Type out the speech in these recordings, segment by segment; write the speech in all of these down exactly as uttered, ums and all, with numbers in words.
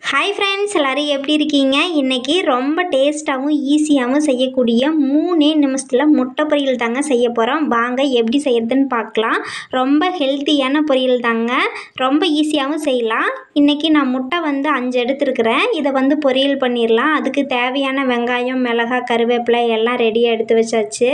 Hi friends, எல்லோரும் எப்படி இருக்கீங்க? இன்றைக்கி ரொம்ப டேஸ்ட்டாகவும் ஈஸியாகவும் செய்யக்கூடிய மூணே நிமிஷத்தில் முட்டை பொரியல் தாங்க செய்ய போகிறோம். வாங்க எப்படி செய்கிறதுன்னு பார்க்கலாம். ரொம்ப ஹெல்த்தியான பொரியல் தாங்க, ரொம்ப ஈஸியாகவும் செய்யலாம். இன்றைக்கி நான் முட்டை வந்து அஞ்சு எடுத்துருக்கிறேன். இதை வந்து பொரியல் பண்ணிடலாம். அதுக்கு தேவையான வெங்காயம், மிளகாய், கருவேப்பிலை எல்லாம் ரெடியாக எடுத்து வச்சாச்சு.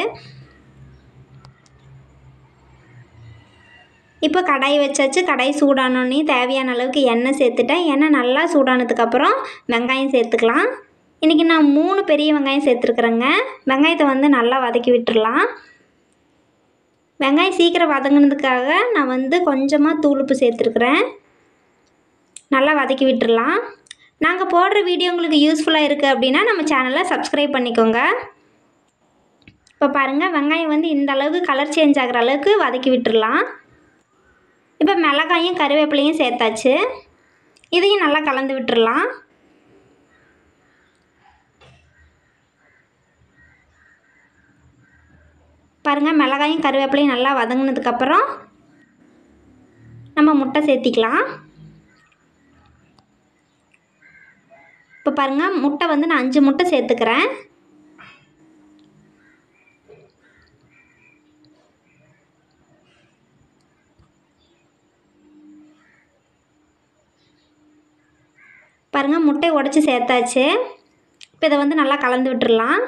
இப்போ கடாய் வச்சாச்சு. கடாய் சூடானோடனே தேவையான அளவுக்கு எண்ணெய் சேர்த்துட்டேன். எண்ணெய் நல்லா சூடானதுக்கப்புறம் வெங்காயம் சேர்த்துக்கலாம். இன்றைக்கி நான் மூணு பெரிய வெங்காயம் சேர்த்துருக்குறேங்க. வெங்காயத்தை வந்து நல்லா வதக்கி விட்டுடலாம். வெங்காயம் சீக்கிரம் வதங்கினதுக்காக நான் வந்து கொஞ்சமாக தூளுப்பு சேர்த்துருக்குறேன். நல்லா வதக்கி விட்டுடலாம். நாங்கள் போடுற வீடியோ உங்களுக்கு யூஸ்ஃபுல்லாக இருக்குது அப்படின்னா நம்ம சேனலை சப்ஸ்கிரைப் பண்ணிக்கோங்க. இப்போ பாருங்கள், வெங்காயம் வந்து இந்த அளவுக்கு கலர் சேஞ்ச் ஆகிற அளவுக்கு வதக்கி விட்டுடலாம். இப்போ மிளகாயும் கருவேப்பிலையும் சேர்த்தாச்சு. இதையும் நல்லா கலந்து விட்டுடலாம். பாருங்கள், மிளகாயும் கருவேப்பிலையும் நல்லா வதங்கினதுக்கப்புறம் நம்ம முட்டை சேர்த்திக்கலாம். இப்போ பாருங்கள், முட்டை வந்து நான் அஞ்சு முட்டை சேர்த்துக்கிறேன். பாருங்கள், முட்டை உடச்சி சேர்த்தாச்சு. இப்போ இதை வந்து நல்லா கலந்து விட்டுடலாம்.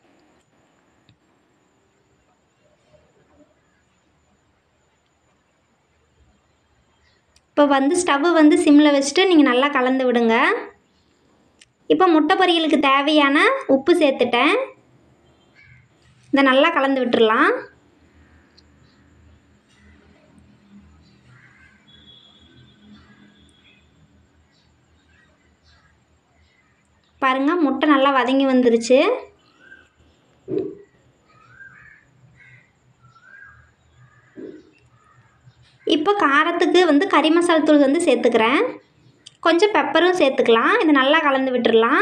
இப்போ வந்து ஸ்டவ் வந்து சிம்மில் வச்சுட்டு நீங்கள் நல்லா கலந்து விடுங்க. இப்போ முட்டை பொரியலுக்கு தேவையான உப்பு சேர்த்துட்டேன். இதை நல்லா கலந்து விட்டுடலாம். பாருங்கள், முட்டை நல்லா வதங்கி வந்துருச்சு. இப்போ காரத்துக்கு வந்து கறி மசாலா தூள் வந்து சேர்த்துக்கிறேன். கொஞ்சம் பெப்பரும் சேர்த்துக்கலாம். இதை நல்லா கலந்து விட்டுடலாம்.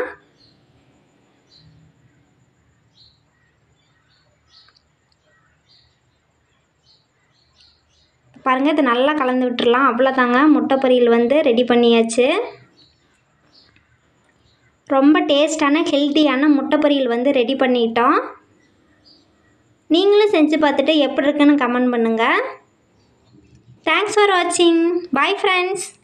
பாருங்கள், இதை நல்லா கலந்து விட்டுடலாம். அவ்வளோதாங்க, முட்டை பொரியல் வந்து ரெடி பண்ணியாச்சு. ரொம்ப டேஸ்டான ஹெல்த்தியான முட்டை பொரியல் வந்து ரெடி பண்ணிட்டோம். நீங்களும் செஞ்சு பார்த்துட்டு எப்படி இருக்குன்னு கமெண்ட் பண்ணுங்கள். தேங்க்ஸ் ஃபார் வாட்சிங். Bye friends.